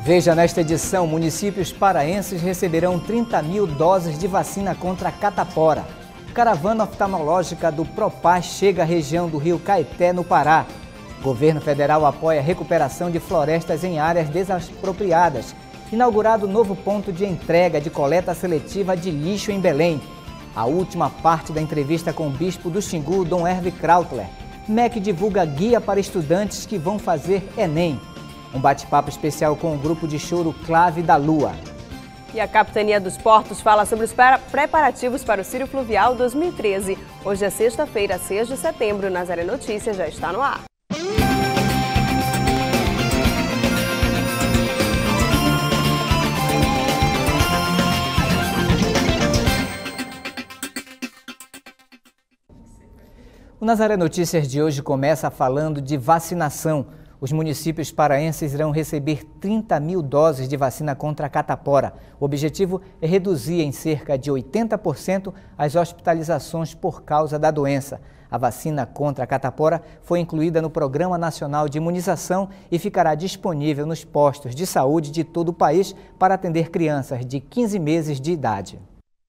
Veja nesta edição, municípios paraenses receberão 30 mil doses de vacina contra a catapora. Caravana oftalmológica do Propaz chega à região do Rio Caeté, no Pará. Governo federal apoia a recuperação de florestas em áreas desapropriadas. Inaugurado novo ponto de entrega de coleta seletiva de lixo em Belém. A última parte da entrevista com o bispo do Xingu, Dom Herve Krautler. MEC divulga guia para estudantes que vão fazer Enem. Um bate-papo especial com o grupo de choro Clave da Lua. E a Capitania dos Portos fala sobre os preparativos para o Círio Fluvial 2013. Hoje é sexta-feira, 6 de setembro. Nazaré Notícias já está no ar. O Nazaré Notícias de hoje começa falando de vacinação. Os municípios paraenses irão receber 30 mil doses de vacina contra a catapora. O objetivo é reduzir em cerca de 80% as hospitalizações por causa da doença. A vacina contra a catapora foi incluída no Programa Nacional de Imunização e ficará disponível nos postos de saúde de todo o país para atender crianças de 15 meses de idade.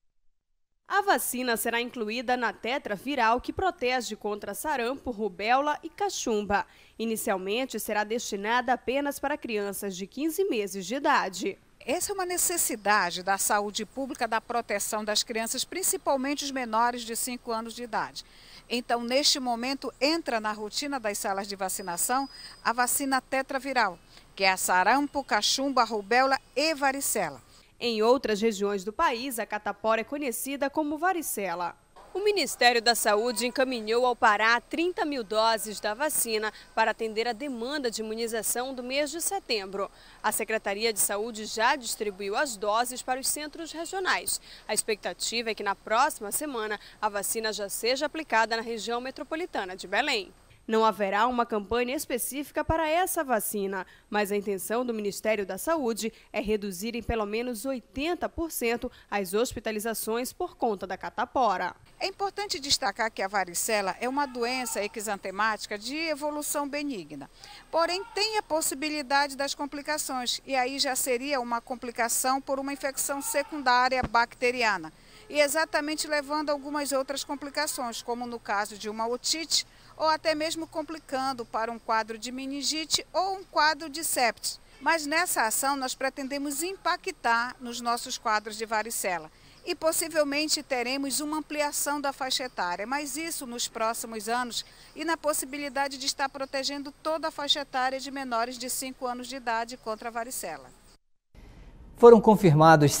A vacina será incluída na tetra viral que protege contra sarampo, rubéola e cachumba. Inicialmente, será destinada apenas para crianças de 15 meses de idade. Essa é uma necessidade da saúde pública, da proteção das crianças, principalmente os menores de 5 anos de idade. Então, neste momento, entra na rotina das salas de vacinação a vacina tetraviral, que é a sarampo, cachumba, rubéola e varicela. Em outras regiões do país, a catapora é conhecida como varicela. O Ministério da Saúde encaminhou ao Pará 30 mil doses da vacina para atender a demanda de imunização do mês de setembro. A Secretaria de Saúde já distribuiu as doses para os centros regionais. A expectativa é que na próxima semana a vacina já seja aplicada na região metropolitana de Belém. Não haverá uma campanha específica para essa vacina, mas a intenção do Ministério da Saúde é reduzir em pelo menos 80% as hospitalizações por conta da catapora. É importante destacar que a varicela é uma doença exantemática de evolução benigna, porém tem a possibilidade das complicações, e aí já seria uma complicação por uma infecção secundária bacteriana, e exatamente levando a algumas outras complicações, como no caso de uma otite, ou até mesmo complicando para um quadro de meningite ou um quadro de sepsis. Mas nessa ação nós pretendemos impactar nos nossos quadros de varicela e possivelmente teremos uma ampliação da faixa etária, mas isso nos próximos anos e na possibilidade de estar protegendo toda a faixa etária de menores de 5 anos de idade contra a varicela. Foram confirmados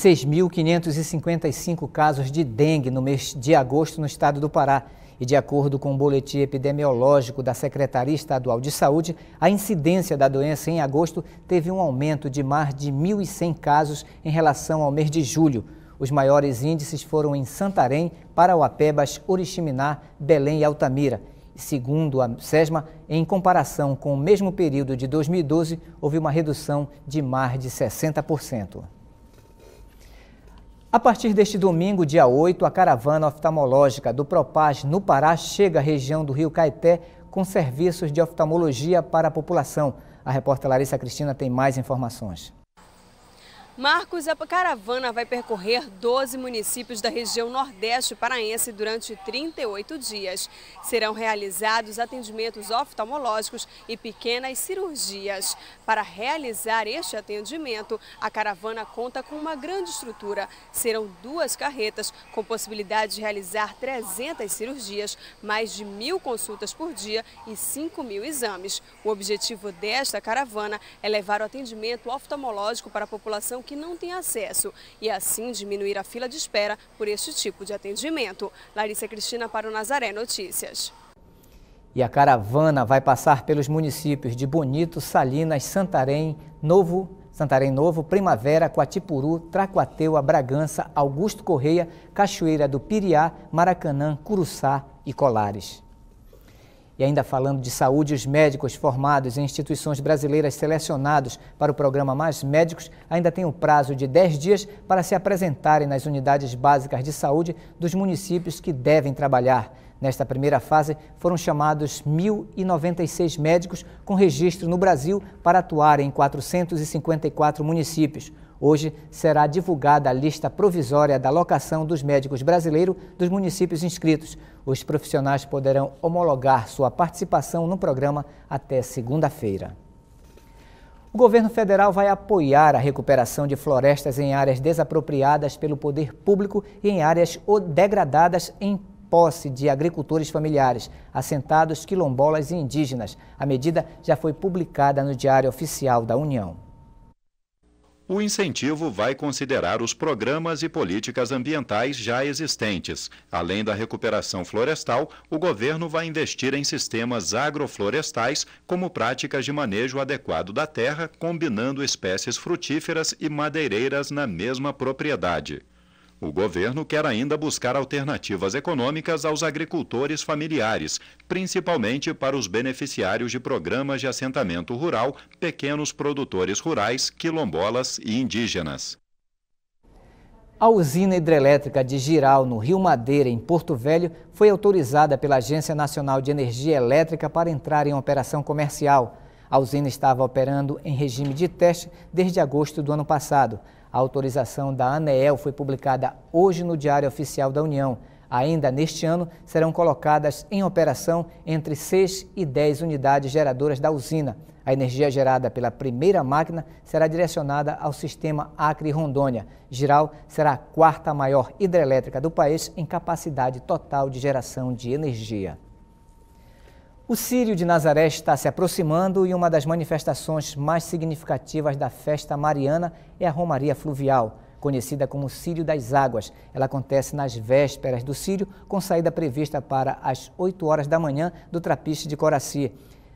6.555 casos de dengue no mês de agosto no estado do Pará. E de acordo com o boletim epidemiológico da Secretaria Estadual de Saúde, a incidência da doença em agosto teve um aumento de mais de 1.100 casos em relação ao mês de julho. Os maiores índices foram em Santarém, Parauapebas, Oriximiná, Belém e Altamira. E segundo a SESMA, em comparação com o mesmo período de 2012, houve uma redução de mais de 60%. A partir deste domingo, dia 8, a caravana oftalmológica do Propaz, no Pará, chega à região do Rio Caeté com serviços de oftalmologia para a população. A repórter Larissa Cristina tem mais informações. Marcos, a caravana vai percorrer 12 municípios da região nordeste paraense durante 38 dias. Serão realizados atendimentos oftalmológicos e pequenas cirurgias. Para realizar este atendimento, a caravana conta com uma grande estrutura. Serão 2 carretas com possibilidade de realizar 300 cirurgias, mais de 1.000 consultas por dia e 5.000 exames. O objetivo desta caravana é levar o atendimento oftalmológico para a população que não tem acesso e assim diminuir a fila de espera por este tipo de atendimento. Larissa Cristina para o Nazaré Notícias. E a caravana vai passar pelos municípios de Bonito, Salinas, Santarém Novo, Primavera, Coatipuru, Tracuateua, Bragança, Augusto Correia, Cachoeira do Piriá, Maracanã, Curuçá e Colares. E ainda falando de saúde, os médicos formados em instituições brasileiras selecionados para o programa Mais Médicos ainda têm o prazo de 10 dias para se apresentarem nas unidades básicas de saúde dos municípios que devem trabalhar. Nesta primeira fase, foram chamados 1.096 médicos com registro no Brasil para atuar em 454 municípios. Hoje será divulgada a lista provisória da alocação dos médicos brasileiros dos municípios inscritos. Os profissionais poderão homologar sua participação no programa até segunda-feira. O governo federal vai apoiar a recuperação de florestas em áreas desapropriadas pelo poder público e em áreas degradadas em posse de agricultores familiares, assentados, quilombolas e indígenas. A medida já foi publicada no Diário Oficial da União. O incentivo vai considerar os programas e políticas ambientais já existentes. Além da recuperação florestal, o governo vai investir em sistemas agroflorestais como práticas de manejo adequado da terra, combinando espécies frutíferas e madeireiras na mesma propriedade. O governo quer ainda buscar alternativas econômicas aos agricultores familiares, principalmente para os beneficiários de programas de assentamento rural, pequenos produtores rurais, quilombolas e indígenas. A usina hidrelétrica de Jirau, no Rio Madeira, em Porto Velho, foi autorizada pela Agência Nacional de Energia Elétrica para entrar em operação comercial. A usina estava operando em regime de teste desde agosto do ano passado. A autorização da ANEEL foi publicada hoje no Diário Oficial da União. Ainda neste ano, serão colocadas em operação entre 6 e 10 unidades geradoras da usina. A energia gerada pela primeira máquina será direcionada ao sistema Acre-Rondônia. Jirau será a quarta maior hidrelétrica do país em capacidade total de geração de energia. O Círio de Nazaré está se aproximando e uma das manifestações mais significativas da festa mariana é a Romaria Fluvial, conhecida como Círio das Águas. Ela acontece nas vésperas do Círio, com saída prevista para as 8 horas da manhã do Trapiche de Coraci.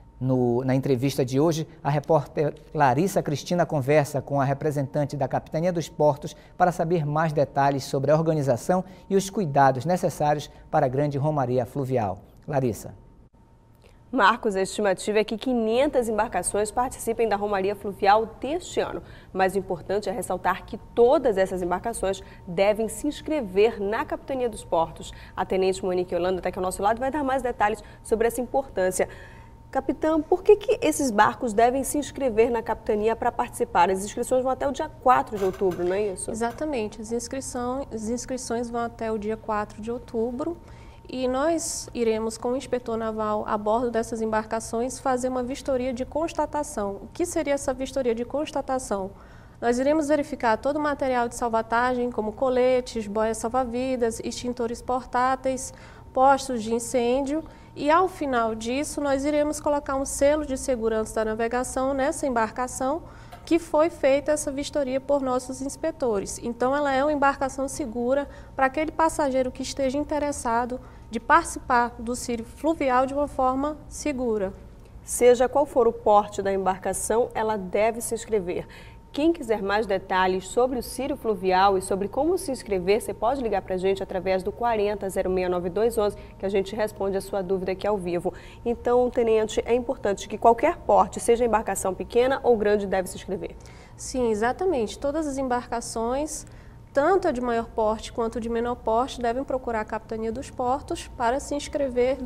Na entrevista de hoje, a repórter Larissa Cristina conversa com a representante da Capitania dos Portos para saber mais detalhes sobre a organização e os cuidados necessários para a grande Romaria Fluvial. Larissa. Marcos, a estimativa é que 500 embarcações participem da Romaria Fluvial deste ano. Mas o importante é ressaltar que todas essas embarcações devem se inscrever na Capitania dos Portos. A tenente Monique Holanda está aqui ao nosso lado e vai dar mais detalhes sobre essa importância. Capitão, por que esses barcos devem se inscrever na Capitania para participar? As inscrições vão até o dia 4 de outubro, não é isso? Exatamente, as inscrições vão até o dia 4 de outubro. E nós iremos, com o inspetor naval a bordo dessas embarcações, fazer uma vistoria de constatação. O que seria essa vistoria de constatação? Nós iremos verificar todo o material de salvatagem, como coletes, boias salva-vidas, extintores portáteis, postos de incêndio. E ao final disso, nós iremos colocar um selo de segurança da navegação nessa embarcação, que foi feita essa vistoria por nossos inspetores. Então, ela é uma embarcação segura para aquele passageiro que esteja interessado de participar do Círio Fluvial de uma forma segura. Seja qual for o porte da embarcação, ela deve se inscrever. Quem quiser mais detalhes sobre o Círio Fluvial e sobre como se inscrever, você pode ligar para a gente através do 40 069211, que a gente responde a sua dúvida aqui ao vivo. Então, tenente, é importante que qualquer porte, seja embarcação pequena ou grande, deve se inscrever. Sim, exatamente. Todas as embarcações, tanto a de maior porte quanto a de menor porte, devem procurar a Capitania dos Portos para se inscrever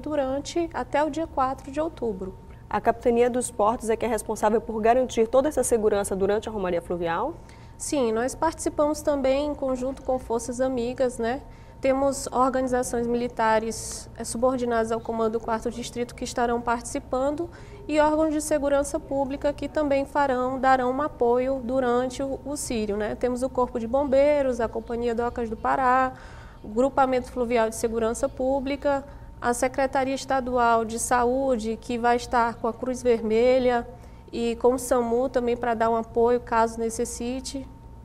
até o dia 4 de outubro. A Capitania dos Portos é que é responsável por garantir toda essa segurança durante a Romaria Fluvial? Sim, nós participamos também em conjunto com forças amigas, né? Temos organizações militares subordinadas ao comando do 4º Distrito que estarão participando e órgãos de segurança pública que também darão um apoio durante o Círio, né? Temos o Corpo de Bombeiros, a Companhia Docas do Pará, o Grupamento Fluvial de Segurança Pública, a Secretaria Estadual de Saúde, que vai estar com a Cruz Vermelha e com o SAMU também para dar um apoio caso necessite.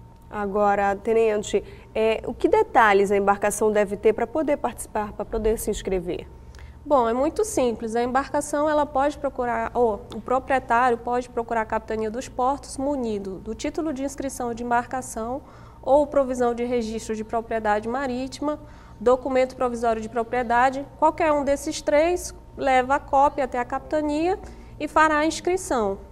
Agora, tenente, que detalhes a embarcação deve ter para poder participar, para poder se inscrever? Bom, é muito simples. A embarcação ela pode procurar, o proprietário pode procurar a Capitania dos Portos munido do título de inscrição de embarcação ou provisão de registro de propriedade marítima, documento provisório de propriedade. Qualquer um desses três leva a cópia até a capitania e fará a inscrição.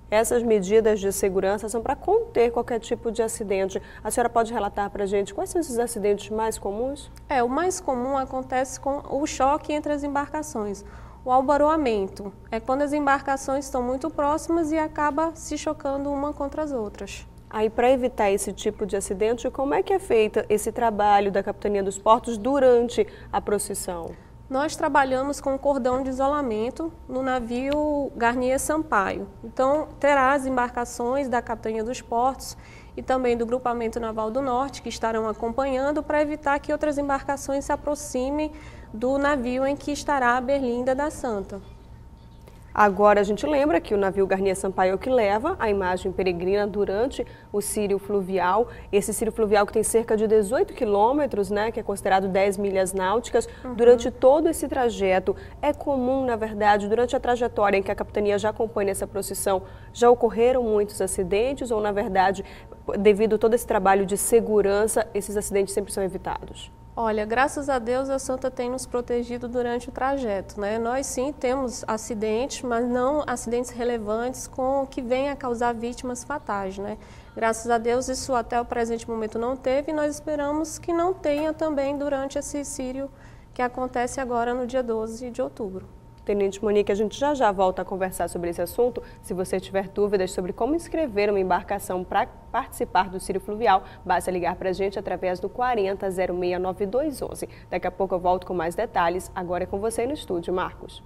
Essas medidas de segurança são para conter qualquer tipo de acidente. A senhora pode relatar para a gente quais são esses acidentes mais comuns? O mais comum acontece com o choque entre as embarcações. O albaroamento é quando as embarcações estão muito próximas e acaba se chocando uma contra as outras. Aí, para evitar esse tipo de acidente, como é que é feito esse trabalho da Capitania dos Portos durante a procissão? Nós trabalhamos com cordão de isolamento no navio Garnier Sampaio. Então, terá as embarcações da Capitania dos Portos e também do Grupamento Naval do Norte que estarão acompanhando para evitar que outras embarcações se aproximem do navio em que estará a Berlinda da Santa. Agora a gente lembra que o navio Garnier Sampaio é o que leva a imagem peregrina durante o círio fluvial. Esse círio fluvial que tem cerca de 18 quilômetros, né, que é considerado 10 milhas náuticas. Durante todo esse trajeto, é comum, na verdade, durante a trajetória em que a capitania já acompanha essa procissão, já ocorreram muitos acidentes ou, na verdade, devido a todo esse trabalho de segurança, esses acidentes sempre são evitados? Olha, graças a Deus a Santa tem nos protegido durante o trajeto, né? Nós sim temos acidentes, mas não acidentes relevantes com que venha a causar vítimas fatais, né? Graças a Deus isso até o presente momento não teve e nós esperamos que não tenha também durante esse círio que acontece agora no dia 12 de outubro. Tenente Monique, a gente já volta a conversar sobre esse assunto. Se você tiver dúvidas sobre como inscrever uma embarcação para participar do círio fluvial, basta ligar para a gente através do 40 06 9211. Daqui a pouco eu volto com mais detalhes. Agora é com você no estúdio, Marcos.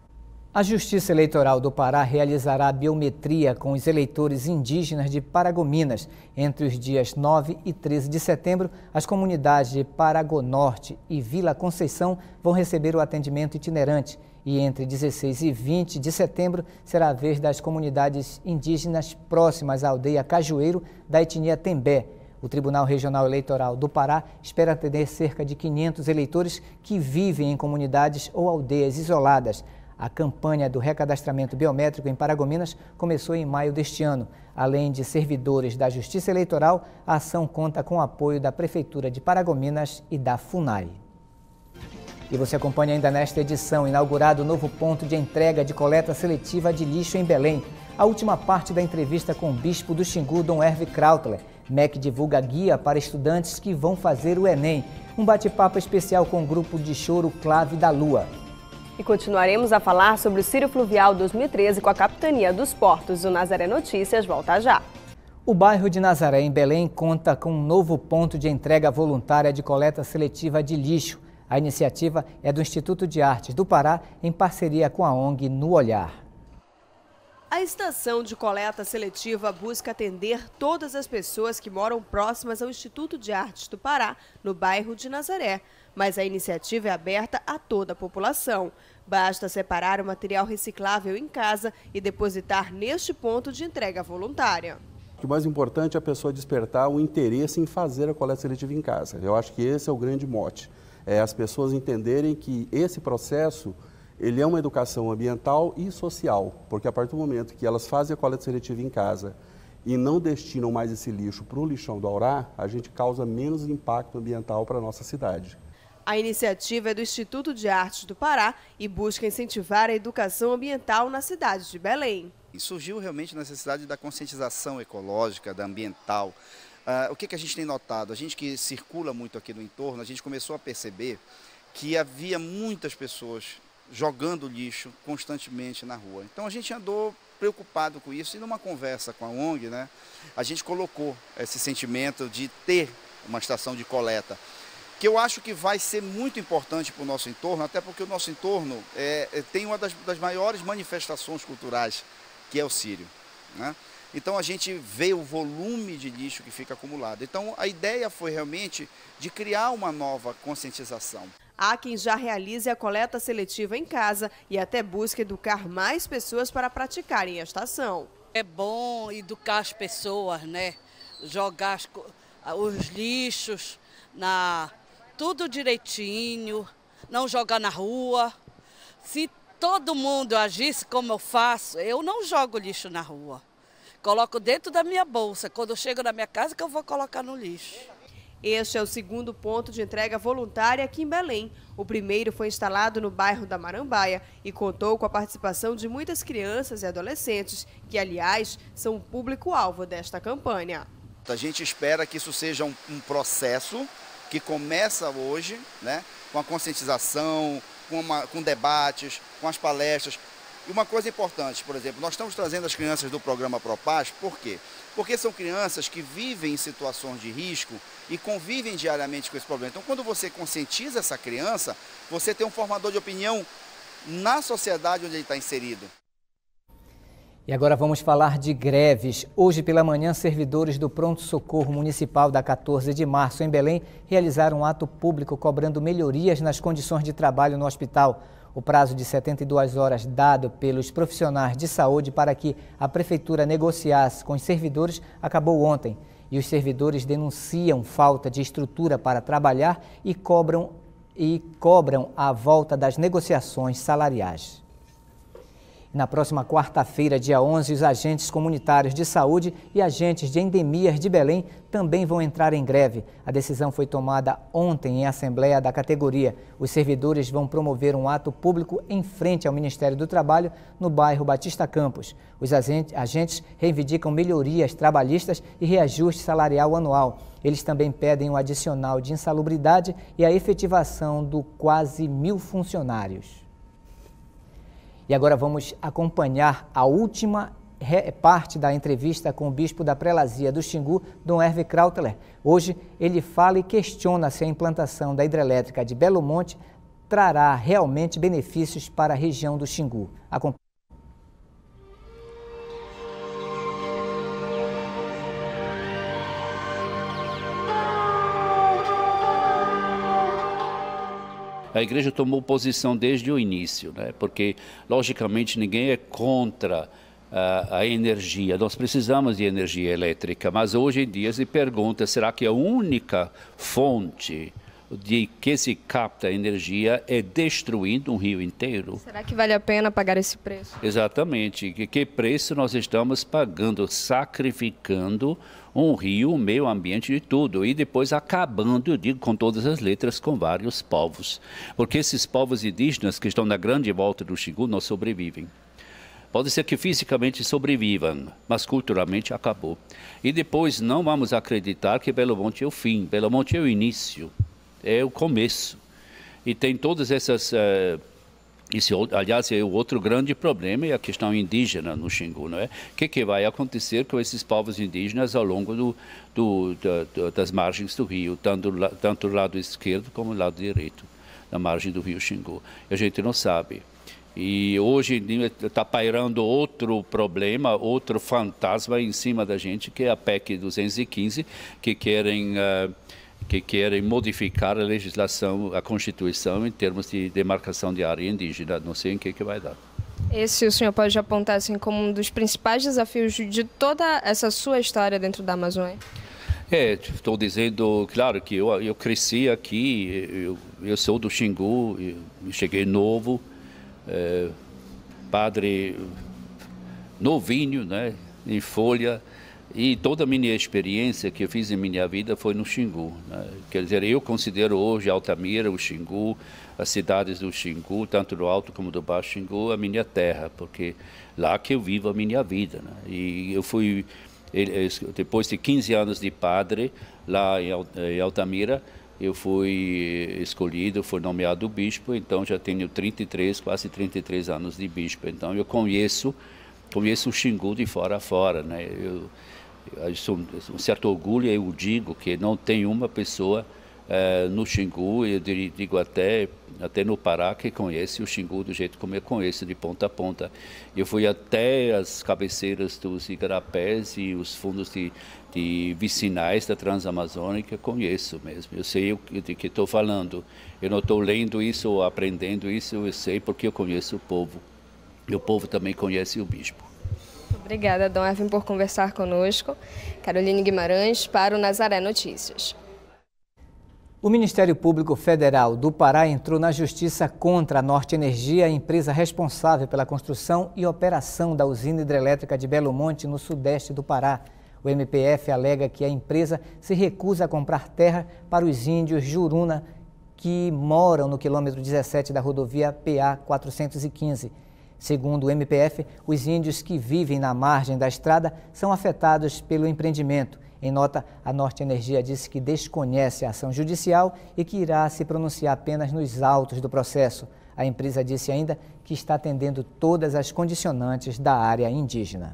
A Justiça Eleitoral do Pará realizará biometria com os eleitores indígenas de Paragominas. Entre os dias 9 e 13 de setembro, as comunidades de Paragonorte e Vila Conceição vão receber o atendimento itinerante. E entre 16 e 20 de setembro será a vez das comunidades indígenas próximas à aldeia Cajueiro da etnia Tembé. O Tribunal Regional Eleitoral do Pará espera atender cerca de 500 eleitores que vivem em comunidades ou aldeias isoladas. A campanha do recadastramento biométrico em Paragominas começou em maio deste ano. Além de servidores da Justiça Eleitoral, a ação conta com o apoio da Prefeitura de Paragominas e da FUNAI. E você acompanha ainda nesta edição, inaugurado o novo ponto de entrega de coleta seletiva de lixo em Belém. A última parte da entrevista com o bispo do Xingu, Dom Herve Krautler. MEC divulga guia para estudantes que vão fazer o Enem. Um bate-papo especial com o grupo de choro Clave da Lua. E continuaremos a falar sobre o Círio Fluvial 2013 com a Capitania dos Portos. O Nazaré Notícias volta já. O bairro de Nazaré, em Belém, conta com um novo ponto de entrega voluntária de coleta seletiva de lixo. A iniciativa é do Instituto de Artes do Pará, em parceria com a ONG No Olhar. A estação de coleta seletiva busca atender todas as pessoas que moram próximas ao Instituto de Artes do Pará, no bairro de Nazaré. Mas a iniciativa é aberta a toda a população. Basta separar o material reciclável em casa e depositar neste ponto de entrega voluntária. O mais importante é a pessoa despertar o interesse em fazer a coleta seletiva em casa. Eu acho que esse é o grande mote. É as pessoas entenderem que esse processo ele é uma educação ambiental e social, porque a partir do momento que elas fazem a coleta seletiva em casa e não destinam mais esse lixo para o lixão do Aurá, a gente causa menos impacto ambiental para a nossa cidade. A iniciativa é do Instituto de Artes do Pará e busca incentivar a educação ambiental na cidade de Belém. E surgiu realmente a necessidade da conscientização ecológica, da ambiental. O que a gente tem notado? A gente que circula muito aqui no entorno, a gente começou a perceber que havia muitas pessoas jogando lixo constantemente na rua. Então a gente andou preocupado com isso e numa conversa com a ONG, né, a gente colocou esse sentimento de ter uma estação de coleta, que eu acho que vai ser muito importante para o nosso entorno, até porque o nosso entorno tem uma das maiores manifestações culturais, que é o Círio, né? Então a gente vê o volume de lixo que fica acumulado. Então a ideia foi realmente de criar uma nova conscientização. Há quem já realize a coleta seletiva em casa e até busca educar mais pessoas para praticarem a estação. É bom educar as pessoas, né? Jogar os lixos, tudo direitinho, não jogar na rua. Se todo mundo agisse como eu faço, eu não jogo lixo na rua. Coloco dentro da minha bolsa. Quando eu chego na minha casa que eu vou colocar no lixo. Este é o segundo ponto de entrega voluntária aqui em Belém. O primeiro foi instalado no bairro da Marambaia e contou com a participação de muitas crianças e adolescentes, que, aliás, são o público-alvo desta campanha. A gente espera que isso seja um processo que começa hoje, né, com a conscientização, com debates, com as palestras. E uma coisa importante, por exemplo, nós estamos trazendo as crianças do programa Propaz, por quê? Porque são crianças que vivem em situações de risco e convivem diariamente com esse problema. Então, quando você conscientiza essa criança, você tem um formador de opinião na sociedade onde ele está inserido. E agora vamos falar de greves. Hoje pela manhã, servidores do Pronto-Socorro Municipal da 14 de março, em Belém, realizaram um ato público cobrando melhorias nas condições de trabalho no hospital. O prazo de 72 horas dado pelos profissionais de saúde para que a Prefeitura negociasse com os servidores acabou ontem. E os servidores denunciam falta de estrutura para trabalhar e cobram a volta das negociações salariais. Na próxima quarta-feira, dia 11, os agentes comunitários de saúde e agentes de endemias de Belém também vão entrar em greve. A decisão foi tomada ontem em assembleia da categoria. Os servidores vão promover um ato público em frente ao Ministério do Trabalho, no bairro Batista Campos. Os agentes reivindicam melhorias trabalhistas e reajuste salarial anual. Eles também pedem um adicional de insalubridade e a efetivação do quase 1.000 funcionários. E agora vamos acompanhar a última parte da entrevista com o bispo da Prelazia do Xingu, Dom Hervé Krautler. Hoje ele fala e questiona se a implantação da hidrelétrica de Belo Monte trará realmente benefícios para a região do Xingu. A igreja tomou posição desde o início, né? Porque, logicamente, ninguém é contra a energia. Nós precisamos de energia elétrica, mas hoje em dia se pergunta, será que a única fonte de que se capta energia é destruindo um rio inteiro? Será que vale a pena pagar esse preço? Exatamente. Que preço nós estamos pagando, sacrificando um rio, o meio ambiente de tudo, e depois acabando, eu digo com todas as letras, com vários povos. Porque esses povos indígenas que estão na grande volta do Xingu não sobrevivem. Pode ser que fisicamente sobrevivam, mas culturalmente acabou. E depois não vamos acreditar que Belo Monte é o fim, Belo Monte é o início, é o começo. E tem todas essas... aliás, é o outro grande problema, é a questão indígena no Xingu, não é? O que vai acontecer com esses povos indígenas ao longo das margens do rio, tanto do lado esquerdo como do lado direito, na margem do rio Xingu? A gente não sabe. E hoje está pairando outro problema, outro fantasma em cima da gente, que é a PEC 215, que querem modificar a legislação, a Constituição, em termos de demarcação de área indígena. Não sei em que vai dar. Esse o senhor pode apontar assim como um dos principais desafios de toda essa sua história dentro da Amazônia? Estou dizendo, claro, que eu cresci aqui, eu sou do Xingu, eu cheguei novo, padre novinho, né, em folha. E toda a minha experiência que eu fiz em minha vida foi no Xingu, né? Quer dizer, eu considero hoje Altamira, o Xingu, as cidades do Xingu, tanto do Alto como do Baixo Xingu, a minha terra, porque lá que eu vivo a minha vida, né? E eu fui, depois de 15 anos de padre, lá em Altamira, eu fui escolhido, fui nomeado bispo, então já tenho quase 33 anos de bispo. Então eu conheço o Xingu de fora a fora, né? Um certo orgulho, eu digo que não tem uma pessoa no Xingu, eu digo até no Pará, que conhece o Xingu do jeito como eu conheço, de ponta a ponta. Eu fui até as cabeceiras dos igarapés e os fundos de vicinais da Transamazônica, conheço mesmo. Eu sei de que estou falando. Eu não estou lendo isso ou aprendendo isso, eu sei porque eu conheço o povo. E o povo também conhece o bispo. Obrigada, Dom Hervé, por conversar conosco. Caroline Guimarães, para o Nazaré Notícias. O Ministério Público Federal do Pará entrou na justiça contra a Norte Energia, a empresa responsável pela construção e operação da usina hidrelétrica de Belo Monte, no sudeste do Pará. O MPF alega que a empresa se recusa a comprar terra para os índios Juruna que moram no quilômetro 17 da rodovia PA 415. Segundo o MPF, os índios que vivem na margem da estrada são afetados pelo empreendimento. Em nota, a Norte Energia disse que desconhece a ação judicial e que irá se pronunciar apenas nos autos do processo. A empresa disse ainda que está atendendo todas as condicionantes da área indígena.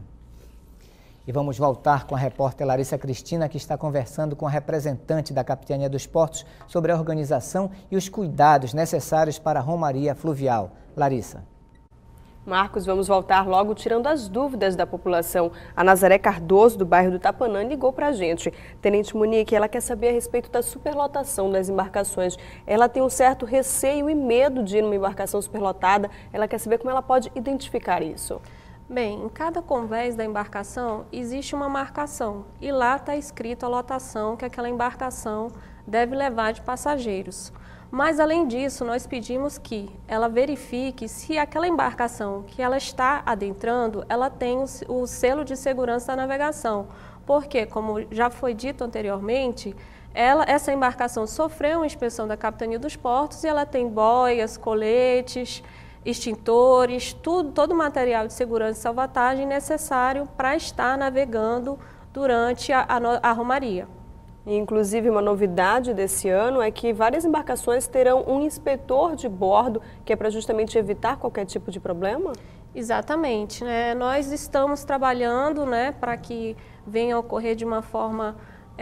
E vamos voltar com a repórter Larissa Cristina, que está conversando com a representante da Capitania dos Portos sobre a organização e os cuidados necessários para a romaria fluvial. Larissa. Marcos, vamos voltar logo tirando as dúvidas da população. A Nazaré Cardoso, do bairro do Tapanã, ligou para a gente. Tenente Monique, ela quer saber a respeito da superlotação das embarcações. Ela tem um certo receio e medo de ir numa embarcação superlotada. Ela quer saber como ela pode identificar isso. Bem, em cada convés da embarcação existe uma marcação e lá está escrito a lotação que aquela embarcação deve levar de passageiros. Mas, além disso, nós pedimos que ela verifique se aquela embarcação que ela está adentrando, ela tem o selo de segurança da navegação. Porque, como já foi dito anteriormente, essa embarcação sofreu uma inspeção da Capitania dos Portos e ela tem boias, coletes, extintores, todo o material de segurança e salvatagem necessário para estar navegando durante a romaria. Inclusive, uma novidade desse ano é que várias embarcações terão um inspetor de bordo, que é para justamente evitar qualquer tipo de problema? Exatamente, né? Nós estamos trabalhando, né, para que venha a ocorrer de uma forma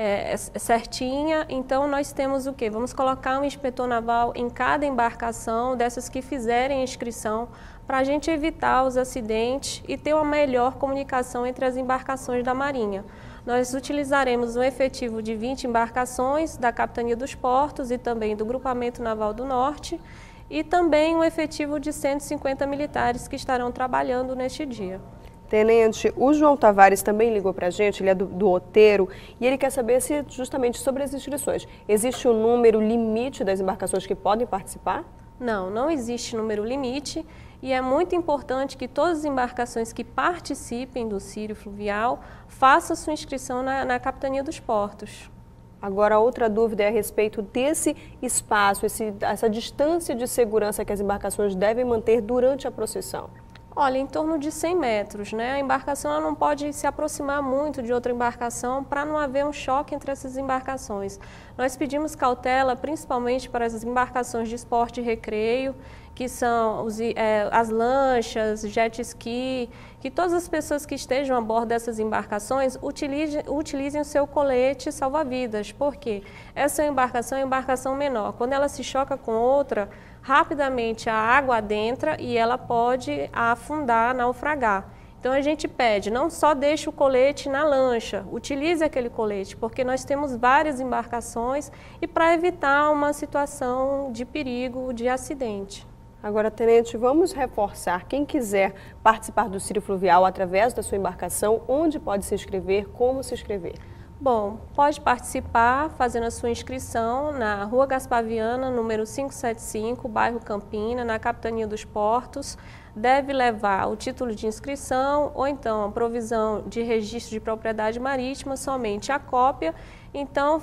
certinha. Então, nós temos o quê? Vamos colocar um inspetor naval em cada embarcação dessas que fizerem a inscrição, para a gente evitar os acidentes e ter uma melhor comunicação entre as embarcações da Marinha. Nós utilizaremos um efetivo de 20 embarcações da Capitania dos Portos e também do Grupamento Naval do Norte e também um efetivo de 150 militares que estarão trabalhando neste dia. Tenente, o João Tavares também ligou para a gente, ele é do Outeiro, e ele quer saber se justamente sobre as inscrições. Existe um número limite das embarcações que podem participar? Não, não existe número limite e é muito importante que todas as embarcações que participem do Círio Fluvial façam sua inscrição na Capitania dos Portos. Agora, outra dúvida é a respeito desse espaço, essa distância de segurança que as embarcações devem manter durante a procissão. Olha, em torno de 100 metros, né? A embarcação ela não pode se aproximar muito de outra embarcação para não haver um choque entre essas embarcações. Nós pedimos cautela principalmente para as embarcações de esporte e recreio, que são as lanchas, jet ski, que todas as pessoas que estejam a bordo dessas embarcações utilizem o seu colete salva-vidas, porque essa embarcação é uma embarcação menor. Quando ela se choca com outra, rapidamente a água adentra e ela pode afundar, naufragar. Então a gente pede, não só deixe o colete na lancha, utilize aquele colete, porque nós temos várias embarcações e para evitar uma situação de perigo, de acidente. Agora, Tenente, vamos reforçar, quem quiser participar do Círio Fluvial através da sua embarcação, onde pode se inscrever, como se inscrever? Bom, pode participar fazendo a sua inscrição na Rua Gaspar Viana, número 575, bairro Campina, na Capitania dos Portos. Deve levar o título de inscrição ou então a provisão de registro de propriedade marítima, somente a cópia. Então,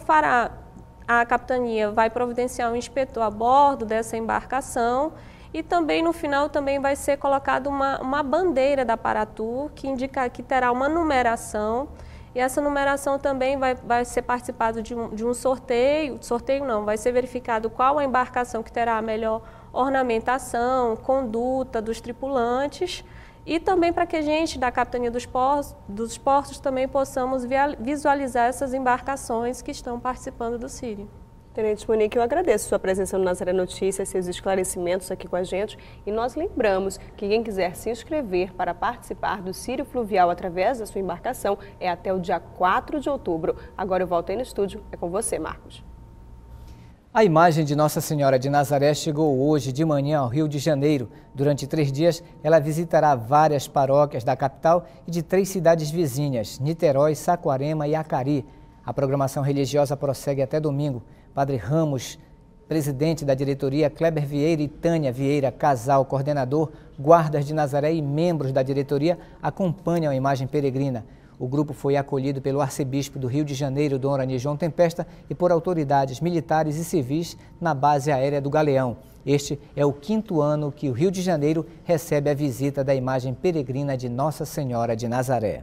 a Capitania vai providenciar um inspetor a bordo dessa embarcação e também no final também vai ser colocada uma bandeira da Paratur que indica que terá uma numeração. E essa numeração também vai ser participado de um sorteio não, vai ser verificado qual a embarcação que terá a melhor ornamentação, conduta dos tripulantes e também para que a gente da Capitania dos Portos também possamos visualizar essas embarcações que estão participando do Círio. Tenente Monique, eu agradeço sua presença no Nazaré Notícias, seus esclarecimentos aqui com a gente e nós lembramos que quem quiser se inscrever para participar do Círio Fluvial através da sua embarcação é até o dia 4 de outubro. Agora eu volto aí no estúdio, é com você, Marcos. A imagem de Nossa Senhora de Nazaré chegou hoje de manhã ao Rio de Janeiro. Durante 3 dias, ela visitará várias paróquias da capital e de 3 cidades vizinhas, Niterói, Saquarema e Acari. A programação religiosa prossegue até domingo. Padre Ramos, presidente da diretoria, Kleber Vieira e Tânia Vieira, casal, coordenador, guardas de Nazaré e membros da diretoria acompanham a imagem peregrina. O grupo foi acolhido pelo arcebispo do Rio de Janeiro, Dom Orani João Tempesta, e por autoridades militares e civis na base aérea do Galeão. Este é o 5º ano que o Rio de Janeiro recebe a visita da imagem peregrina de Nossa Senhora de Nazaré.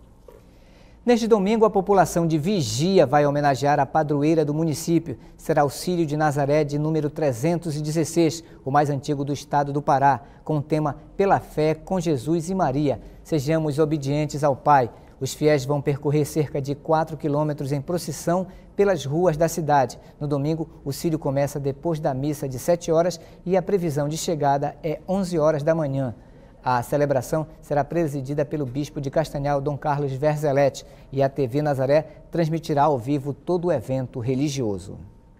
Neste domingo, a população de Vigia vai homenagear a padroeira do município. Será o Círio de Nazaré de número 316, o mais antigo do estado do Pará, com o tema Pela Fé com Jesus e Maria. Sejamos obedientes ao Pai. Os fiéis vão percorrer cerca de 4 quilômetros em procissão pelas ruas da cidade. No domingo, o Círio começa depois da missa de 7 horas e a previsão de chegada é 11 horas da manhã. A celebração será presidida pelo bispo de Castanhal, Dom Carlos Verzelete, e a TV Nazaré transmitirá ao vivo todo o evento religioso.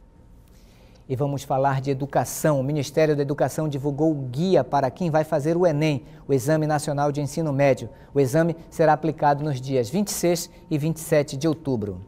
E vamos falar de educação. O Ministério da Educação divulgou o guia para quem vai fazer o Enem, o Exame Nacional de Ensino Médio. O exame será aplicado nos dias 26 e 27 de outubro.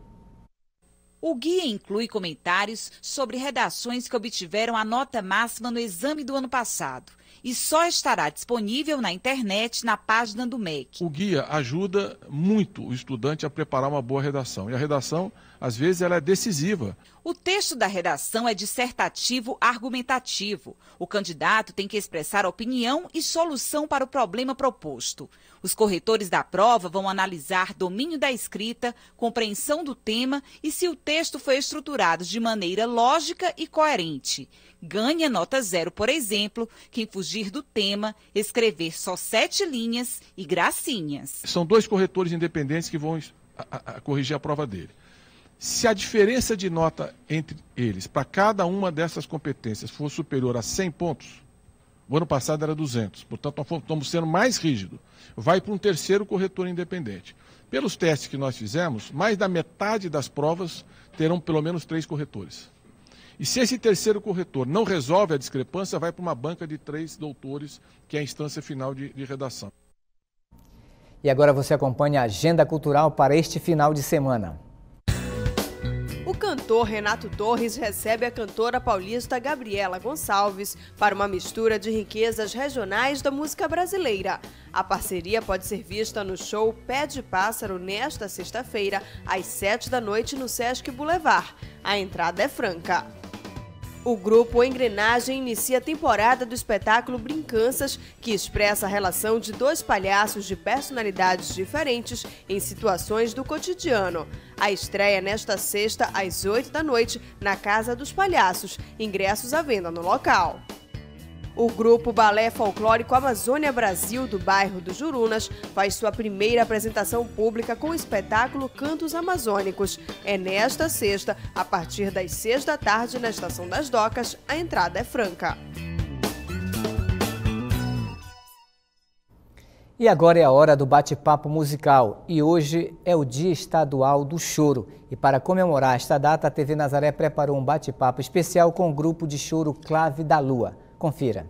O guia inclui comentários sobre redações que obtiveram a nota máxima no exame do ano passado e só estará disponível na internet na página do MEC. O guia ajuda muito o estudante a preparar uma boa redação e a redação, às vezes, ela é decisiva. O texto da redação é dissertativo argumentativo. O candidato tem que expressar opinião e solução para o problema proposto. Os corretores da prova vão analisar domínio da escrita, compreensão do tema e se o texto foi estruturado de maneira lógica e coerente. Ganha nota 0, por exemplo, quem fugir do tema, escrever só 7 linhas e gracinhas. São 2 corretores independentes que vão corrigir a prova dele. Se a diferença de nota entre eles para cada uma dessas competências for superior a 100 pontos, o ano passado era 200, portanto nós estamos sendo mais rígidos. Vai para um 3º corretor independente. Pelos testes que nós fizemos, mais da metade das provas terão pelo menos 3 corretores. E se esse 3º corretor não resolve a discrepância, vai para uma banca de 3 doutores, que é a instância final de redação. E agora você acompanha a agenda cultural para este final de semana. O cantor Renato Torres recebe a cantora paulista Gabriela Gonçalves para uma mistura de riquezas regionais da música brasileira. A parceria pode ser vista no show Pé de Pássaro nesta sexta-feira, às 7 da noite no Sesc Boulevard. A entrada é franca. O grupo Engrenagem inicia a temporada do espetáculo Brincanças, que expressa a relação de 2 palhaços de personalidades diferentes em situações do cotidiano. A estreia nesta sexta, às 8 da noite, na Casa dos Palhaços. Ingressos à venda no local. O grupo Balé Folclórico Amazônia Brasil, do bairro do Jurunas, faz sua primeira apresentação pública com o espetáculo Cantos Amazônicos. É nesta sexta, a partir das 6 da tarde, na Estação das Docas. A entrada é franca. E agora é a hora do bate-papo musical. E hoje é o Dia Estadual do Choro. E para comemorar esta data, a TV Nazaré preparou um bate-papo especial com o grupo de choro Clave da Lua. Confira.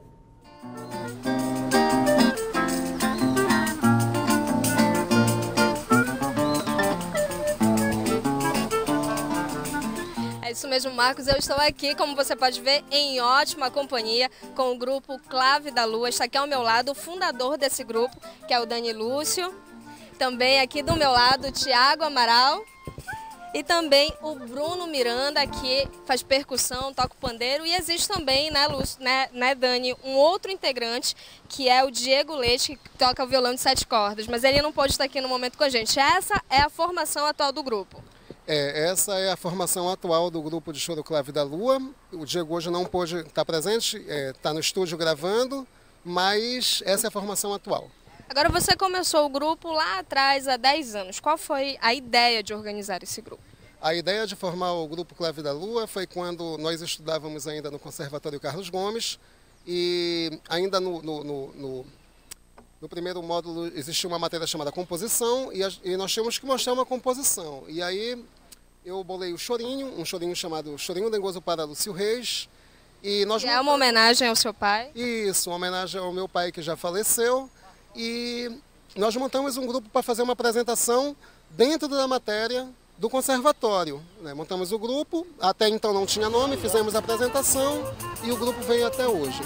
É isso mesmo, Marcos. Eu estou aqui, como você pode ver, em ótima companhia com o grupo Clave da Lua. Está aqui ao meu lado o fundador desse grupo, que é o Dani Lúcio. Também aqui do meu lado o Tiago Amaral. E também o Bruno Miranda, que faz percussão, toca o pandeiro. E existe também, né, Lúcio, né, Dani, um outro integrante, que é o Diego Leite, que toca o violão de 7 cordas. Mas ele não pode estar aqui no momento com a gente. Essa é a formação atual do grupo. Essa é a formação atual do grupo de choro Clave da Lua. O Diego hoje não pôde estar presente, está no estúdio gravando, mas essa é a formação atual. Agora, você começou o grupo lá atrás, há 10 anos. Qual foi a ideia de organizar esse grupo? A ideia de formar o grupo Clave da Lua foi quando nós estudávamos ainda no Conservatório Carlos Gomes e ainda no primeiro módulo existia uma matéria chamada composição e nós tínhamos que mostrar uma composição. E aí eu bolei o chorinho, um chorinho chamado Chorinho Dengoso para Lúcio Reis. E nós é uma homenagem ao seu pai? Isso, uma homenagem ao meu pai que já faleceu. E nós montamos um grupo para fazer uma apresentação dentro da matéria do conservatório. Montamos o grupo, até então não tinha nome, fizemos a apresentação e o grupo veio até hoje.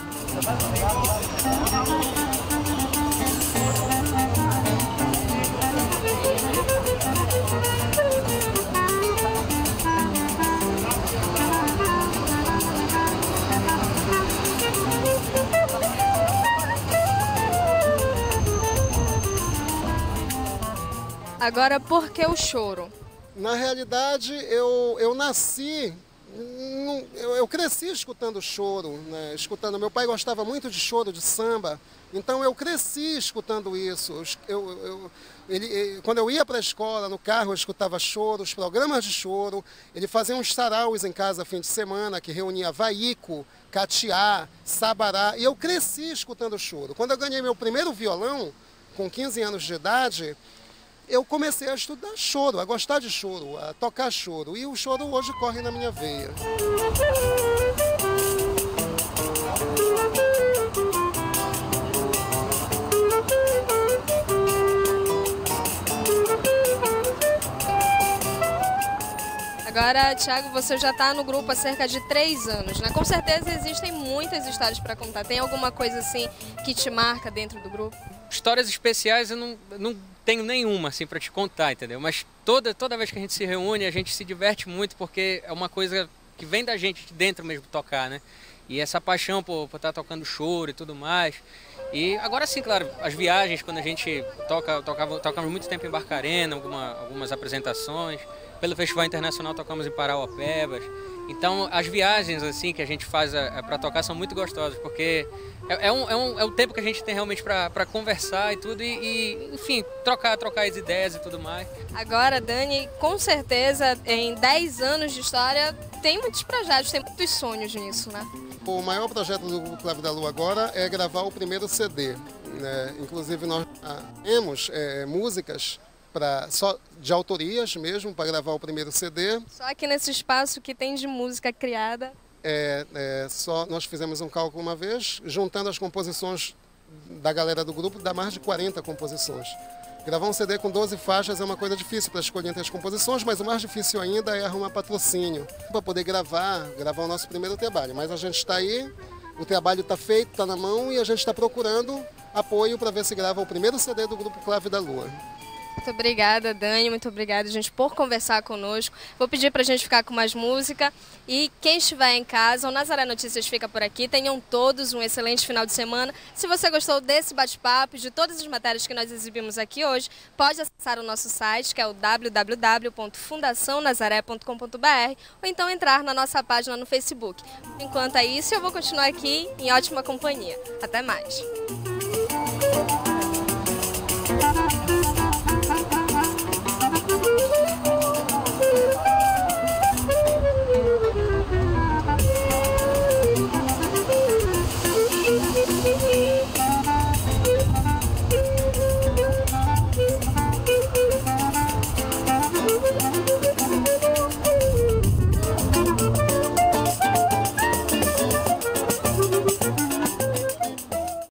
Agora, por que o choro? Na realidade, eu nasci, eu cresci escutando choro, né? Escutando. Meu pai gostava muito de choro, de samba, então eu cresci escutando isso. Quando eu ia para a escola, no carro, eu escutava choro, os programas de choro. Ele fazia uns saraus em casa fim de semana, que reunia vaico, catiá, sabará, e eu cresci escutando choro. Quando eu ganhei meu primeiro violão, com 15 anos de idade, eu comecei a estudar choro, a gostar de choro, a tocar choro. E o choro hoje corre na minha veia. Agora, Thiago, você já está no grupo há cerca de 3 anos, né? Com certeza existem muitas histórias para contar. Tem alguma coisa assim que te marca dentro do grupo? Histórias especiais eu não tenho nenhuma assim para te contar, entendeu? Mas toda vez que a gente se reúne, a gente se diverte muito porque é uma coisa que vem da gente de dentro mesmo tocar, né? E essa paixão por estar tocando choro e tudo mais. E agora sim, claro, as viagens, quando a gente tocamos muito tempo em Barcarena, algumas apresentações. Pelo Festival Internacional tocamos em Parauapebas. Então as viagens assim que a gente faz para tocar são muito gostosas, porque é o tempo que a gente tem realmente para conversar e tudo, e enfim, trocar as ideias e tudo mais. Agora, Dani, com certeza em 10 anos de história tem muitos projetos, tem muitos sonhos nisso, né? O maior projeto do Grupo Clave da Lua agora é gravar o primeiro CD, né? Inclusive nós temos músicas só de autorias mesmo, para gravar o primeiro CD. Só aqui nesse espaço que tem de música criada. Nós fizemos um cálculo uma vez, juntando as composições da galera do grupo, dá mais de 40 composições. Gravar um CD com 12 faixas é uma coisa difícil para escolher entre as composições, mas o mais difícil ainda é arrumar patrocínio para poder gravar o nosso primeiro trabalho. Mas a gente está aí, o trabalho está feito, está na mão, e a gente está procurando apoio para ver se grava o primeiro CD do Grupo Clave da Lua. Muito obrigada, Dani. Muito obrigada, gente, por conversar conosco. Vou pedir para a gente ficar com mais música. E quem estiver em casa, o Nazaré Notícias fica por aqui. Tenham todos um excelente final de semana. Se você gostou desse bate-papo e de todas as matérias que nós exibimos aqui hoje, pode acessar o nosso site, que é o www.fundacionazaré.com.br, ou então entrar na nossa página no Facebook. Enquanto é isso, eu vou continuar aqui em ótima companhia. Até mais!